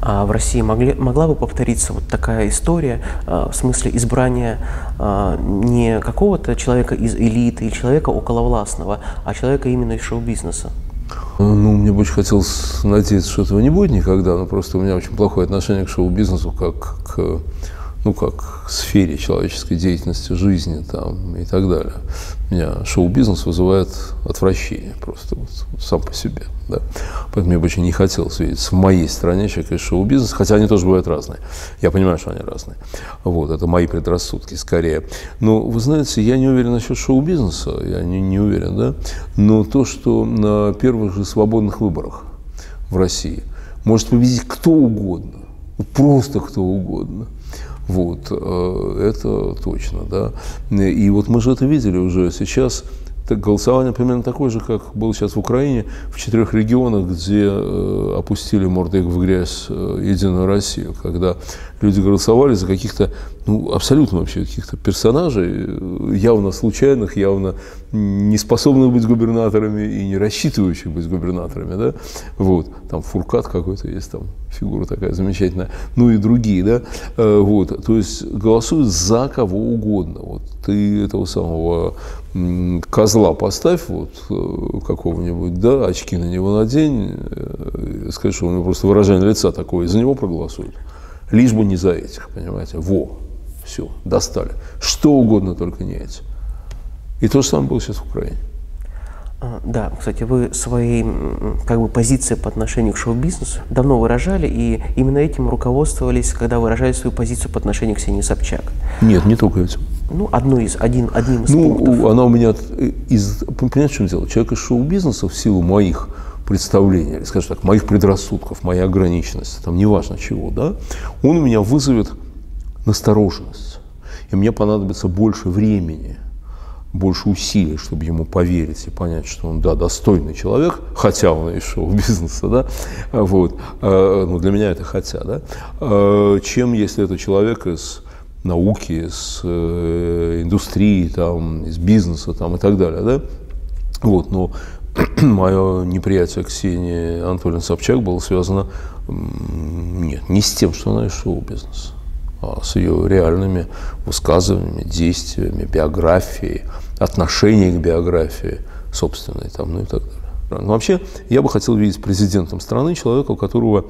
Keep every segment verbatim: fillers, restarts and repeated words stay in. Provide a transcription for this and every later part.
а в России могли, могла бы повториться вот такая история, а, в смысле избрания а, не какого-то человека из элиты или человека околовластного, а человека именно из шоу-бизнеса? Ну, мне бы очень хотелось надеяться, что этого не будет никогда, но просто у меня очень плохое отношение к шоу-бизнесу как к, ну, как к сфере человеческой деятельности, жизни там, и так далее. Меня шоу-бизнес вызывает отвращение просто вот, сам по себе. Да? Поэтому мне бы очень не хотелось видеть в моей стране человека из шоу-бизнеса, хотя они тоже бывают разные. Я понимаю, что они разные. Вот, это мои предрассудки скорее. Но, вы знаете, я не уверен насчет шоу-бизнеса, я не, не уверен, да? Но то, что на первых же свободных выборах в России может победить кто угодно, просто кто угодно, вот, это точно, да. И вот мы же это видели уже сейчас. Голосование примерно такое же, как было сейчас в Украине, в четырех регионах, где э, опустили морды в грязь э, Единую Россию, когда люди голосовали за каких-то, ну, абсолютно вообще каких-то персонажей, явно случайных, явно не способных быть губернаторами и не рассчитывающих быть губернаторами, да, вот, там Фуркат какой-то есть, там фигура такая замечательная, ну и другие, да, э, вот, то есть голосуют за кого угодно, вот, ты этого самого козла поставь, вот, какого-нибудь, да, очки на него надень, э, скажи, что у него просто выражение лица такое, и за него проголосуют. Лишь бы не за этих, понимаете, во, все, достали. Что угодно, только не эти. И то же самое было сейчас в Украине. Да, кстати, вы свои, как бы, позиции по отношению к шоу-бизнесу давно выражали, и именно этим руководствовались, когда выражали свою позицию по отношению к Ксении Собчак. Нет, не только этим. Ну, одну из, один, одним из ну, пунктов. Она у меня, из, понимаете, в чем дело? Человек из шоу-бизнеса в силу моих представлений, или, скажем так, моих предрассудков, моей ограниченности, там неважно чего, да, он у меня вызовет настороженность. И мне понадобится больше времени, больше усилий, чтобы ему поверить и понять, что он, да, достойный человек, хотя он из шоу-бизнеса, да, вот, ну, для меня это хотя, да, чем если это человек из науки, из индустрии, там, из бизнеса, там, и так далее, да, вот, но мое неприятие Ксении Анатольевны Собчак было связано, нет, не с тем, что она из шоу-бизнеса, а с ее реальными высказываниями, действиями, биографией, отношением к биографии собственной, там, ну и так далее. Но вообще, я бы хотел видеть президентом страны человека, у которого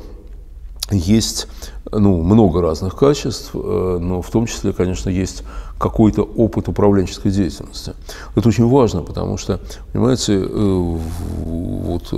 есть, ну, много разных качеств, но в том числе, конечно, есть какой-то опыт управленческой деятельности. Это очень важно, потому что, понимаете, вот,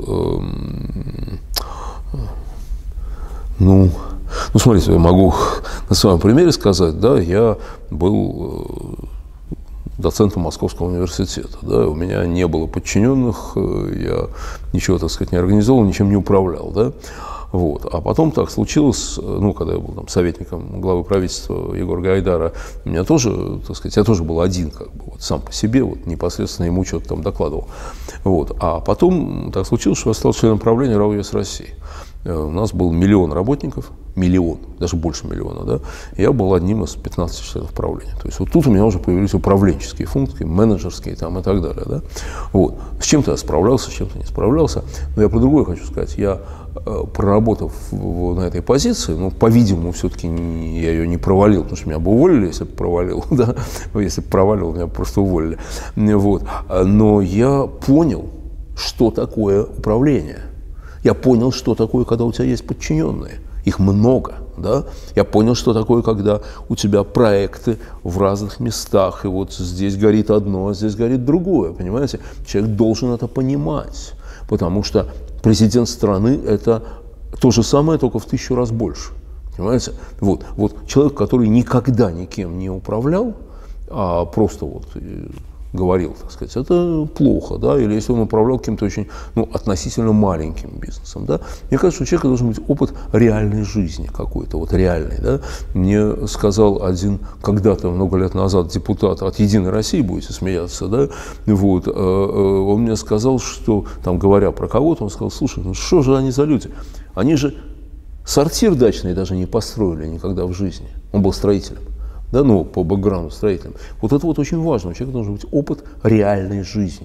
ну, ну, смотрите, я могу на своем примере сказать, да, я был доцентом Московского университета, да, у меня не было подчиненных, я ничего, так сказать, не организовал, ничем не управлял, да. Вот. А потом так случилось, ну, когда я был там советником главы правительства Егора Гайдара, у меня тоже, так сказать, я тоже был один, как бы, вот, сам по себе, вот, непосредственно ему что-то там докладывал. Вот. А потом так случилось, что я стал членом правления РАО ЕС России. У нас был миллион работников, миллион, даже больше миллиона, да, и я был одним из пятнадцати членов правления. То есть вот тут у меня уже появились управленческие функции, менеджерские там и так далее, да. Вот. С чем-то я справлялся, с чем-то не справлялся, но я про другое хочу сказать. Я, проработав на этой позиции, ну, по-видимому, все-таки я ее не провалил, потому что меня бы уволили, если бы провалил, да, если бы провалил, меня бы просто уволили, вот. Но я понял, что такое управление. Я понял, что такое, когда у тебя есть подчиненные. Их много, да? Я понял, что такое, когда у тебя проекты в разных местах, и вот здесь горит одно, а здесь горит другое, понимаете? Человек должен это понимать, потому что президент страны – это то же самое, только в тысячу раз больше, понимаете? Вот, вот человек, который никогда никем не управлял, а просто вот говорил, так сказать, это плохо, да, или если он управлял каким-то очень, ну, относительно маленьким бизнесом, да. Мне кажется, у человека должен быть опыт реальной жизни какой-то, вот реальный, да. Мне сказал один когда-то, много лет назад, депутат от «Единой России», будете смеяться, да, вот, он мне сказал, что, там, говоря про кого-то, он сказал: слушай, ну что же они за люди? Они же сортир дачный даже не построили никогда в жизни. Он был строителем. Да, ну, по бэкграунду строителям. Вот это вот очень важно. У человека должен быть опыт реальной жизни.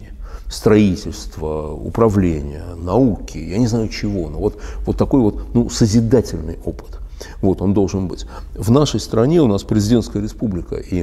строительства, управления, науки, я не знаю чего, но вот, вот такой вот ну, созидательный опыт. Вот он должен быть. В нашей стране у нас президентская республика, и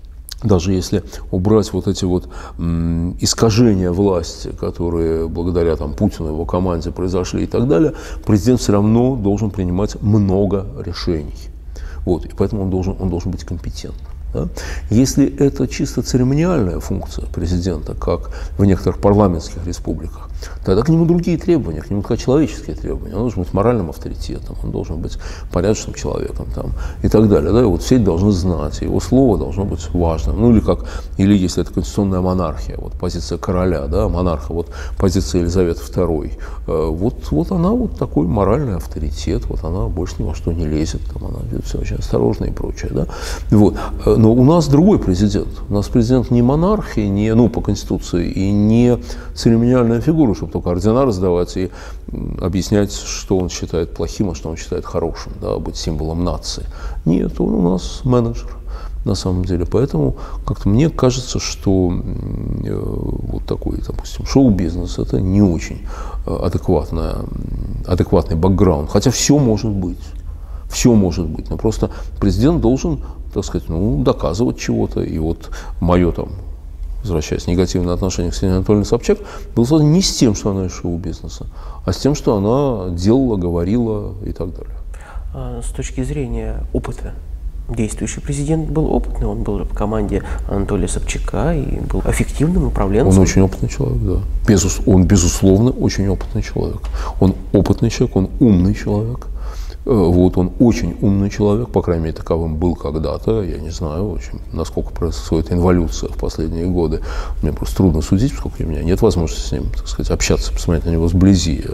даже если убрать вот эти вот м, искажения власти, которые благодаря там, Путину, его команде произошли и так далее, президент все равно должен принимать много решений. Вот, и поэтому он должен, он должен быть компетентным. Да? Если это чисто церемониальная функция президента, как в некоторых парламентских республиках, тогда к нему другие требования, к нему как человеческие требования. Он должен быть моральным авторитетом, он должен быть порядочным человеком там, и так далее. Да? И вот все это должны знать, его слово должно быть важным. Ну или как, или если это конституционная монархия, вот позиция короля, да, монарха, вот позиция Елизаветы второй, вот, вот она вот такой моральный авторитет, вот она больше ни во что не лезет, там, она ведет все очень осторожно и прочее. Да? Вот. Но у нас другой президент. У нас президент не монарх, и не, ну, по Конституции, и не церемониальная фигура, чтобы только ордена раздавать и объяснять, что он считает плохим, а что он считает хорошим, да, быть символом нации. Нет, он у нас менеджер, на самом деле. Поэтому как-то мне кажется, что э, вот такой, допустим, шоу-бизнес – это не очень адекватная, адекватный бэкграунд. Хотя все может быть. Все может быть. Но просто президент должен, так сказать, ну, доказывать чего-то. И вот мое там, возвращаясь, негативное отношение к Ксении Анатольевне Собчак было связано не с тем, что она из шоу-бизнеса, а с тем, что она делала, говорила и так далее. С точки зрения опыта, действующий президент был опытный, он был в команде Анатолия Собчака и был эффективным управленцем. Он очень опытный человек, да. Безус, он, безусловно, очень опытный человек. Он опытный человек, он умный человек. Вот, он очень умный человек, по крайней мере, таковым был когда-то. Я не знаю, в общем, насколько происходит инволюция в последние годы. Мне просто трудно судить, поскольку у меня нет возможности с ним, так сказать, общаться, посмотреть на него сблизи.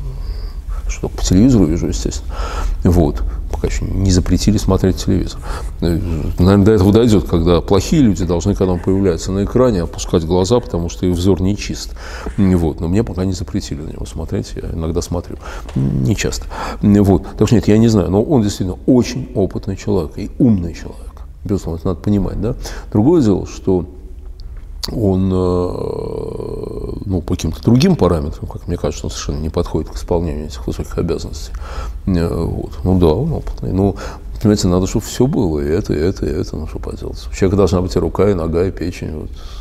Что только по телевизору вижу, естественно. Вот. Пока еще не запретили смотреть телевизор. Наверное, до этого дойдет, когда плохие люди должны, когда он появляется на экране, опускать глаза, потому что их взор не чист. Вот. Но мне пока не запретили на него смотреть. Я иногда смотрю. Не часто. Вот. Так что нет, я не знаю. Но он действительно очень опытный человек и умный человек. Безусловно, это надо понимать. Да? Другое дело, что он, ну, по каким-то другим параметрам, как мне кажется, он совершенно не подходит к исполнению этих высоких обязанностей. Вот. Ну да, он опытный. Ну, понимаете, надо, чтобы все было, и это, и это, и это, ну что поделать. У человека должна быть и рука, и нога, и печень. Вот.